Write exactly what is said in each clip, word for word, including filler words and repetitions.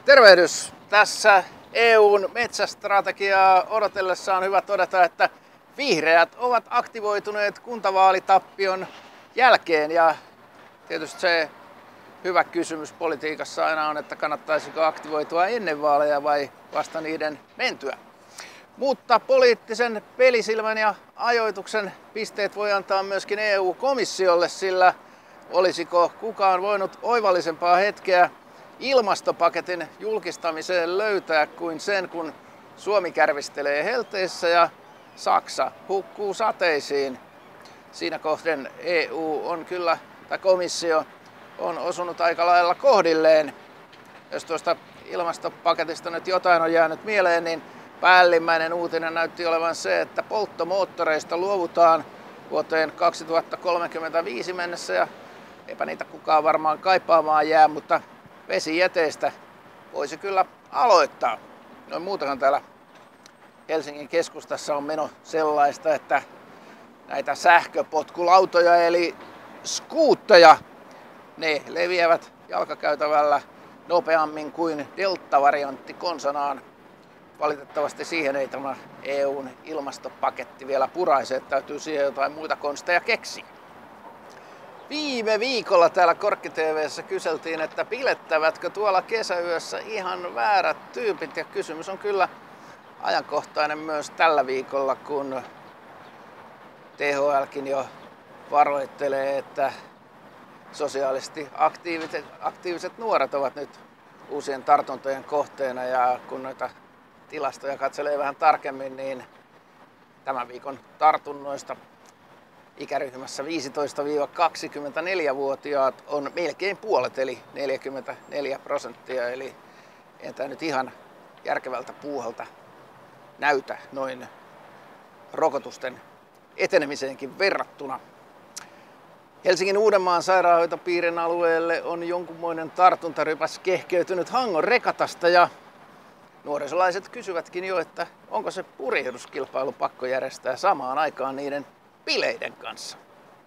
Tervehdys! Tässä E U:n metsästrategiaa odotellessa on hyvä todeta, että vihreät ovat aktivoituneet kuntavaalitappion jälkeen. Ja tietysti se hyvä kysymys politiikassa aina on, että kannattaisiko aktivoitua ennen vaaleja vai vasta niiden mentyä. Mutta poliittisen pelisilmän ja ajoituksen pisteet voi antaa myöskin E U-komissiolle, sillä olisiko kukaan voinut oivallisempaa hetkeä ilmastopaketin julkistamiseen löytää kuin sen, kun Suomi kärvistelee helteessä ja Saksa hukkuu sateisiin. Siinä kohden E U on kyllä, tai komissio on osunut aika lailla kohdilleen. Jos tuosta ilmastopaketista nyt jotain on jäänyt mieleen, niin päällimmäinen uutinen näytti olevan se, että polttomoottoreista luovutaan vuoteen kaksituhattakolmekymmentäviisi mennessä ja eipä niitä kukaan varmaan kaipaamaan jää, mutta vesijäteistä voisi kyllä aloittaa. No muutenhan täällä Helsingin keskustassa on meno sellaista, että näitä sähköpotkulautoja eli skuutteja, ne leviävät jalkakäytävällä nopeammin kuin delta-variantti konsanaan. Valitettavasti siihen ei tämä E U:n ilmastopaketti vielä puraise, että täytyy siihen jotain muita konsteja keksiä. Viime viikolla täällä Korkki T V:ssä kyseltiin, että pilettävätkö tuolla kesäyössä ihan väärät tyypit, ja kysymys on kyllä ajankohtainen myös tällä viikolla, kun T H L:kin jo varoittelee, että sosiaalisesti aktiiviset, aktiiviset nuoret ovat nyt uusien tartuntojen kohteena, ja kun noita tilastoja katselee vähän tarkemmin, niin tämän viikon tartunnoista ikäryhmässä viisitoista kaksikymmentäneljä-vuotiaat on melkein puolet, eli neljäkymmentäneljä prosenttia, eli ei tämä nyt ihan järkevältä puuhalta näytä noin rokotusten etenemiseenkin verrattuna. Helsingin Uudenmaan sairaanhoitopiirin alueelle on jonkunmoinen tartuntarypäs kehkeytynyt Hangon rekatasta, ja nuorisolaiset kysyvätkin jo, että onko se purjehduskilpailu pakko järjestää samaan aikaan niiden bileiden kanssa.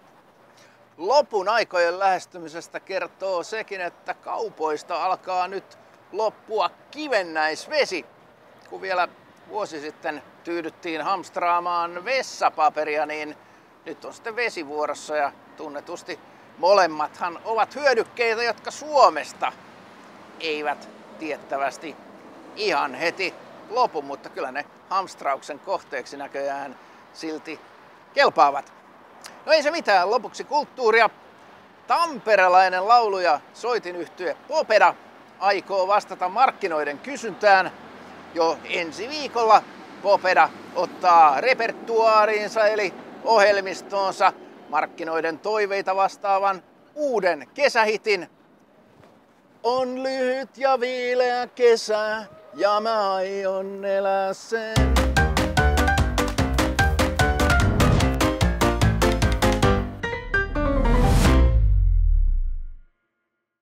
Lopun aikojen lähestymisestä kertoo sekin, että kaupoista alkaa nyt loppua kivennäisvesi. Kun vielä vuosi sitten tyydyttiin hamstraamaan vessapaperia, niin nyt on sitten vesivuorossa, ja tunnetusti molemmathan ovat hyödykkeitä, jotka Suomesta eivät tiettävästi ihan heti lopu, mutta kyllä ne hamstrauksen kohteeksi näköjään silti kelpaavat. No ei se mitään, lopuksi kulttuuria. Tamperelainen laulu- ja soitinyhtye Popeda aikoo vastata markkinoiden kysyntään. Jo ensi viikolla Popeda ottaa repertuaariinsa eli ohjelmistoonsa markkinoiden toiveita vastaavan uuden kesähitin. On lyhyt ja viileä kesä ja mä aion elää sen.